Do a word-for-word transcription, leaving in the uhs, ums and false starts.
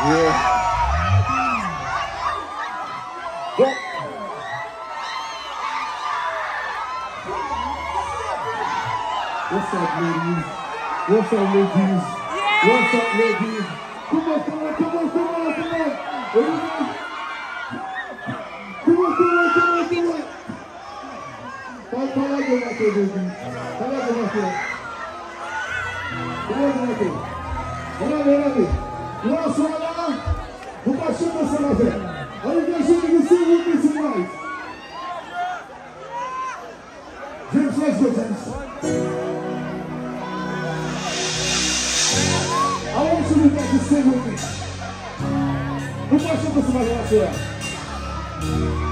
Yeah. Well, what's up, ladies? What's up, ladies? What's up, ladies? Come on, come on, come on, come on, come on. Everybody. Come on, come on, come on, come on. Fala, fala aí, Matheus, baby. Fala aí, Matheus. Fala aí, Matheus. Olha ali, olha ali. Nossa, olha lá. Vou baixando essa novela. Olha que a gente não se ouve demais. James, let's go, James. I want you to get to sing with me. Vou baixando essa novela.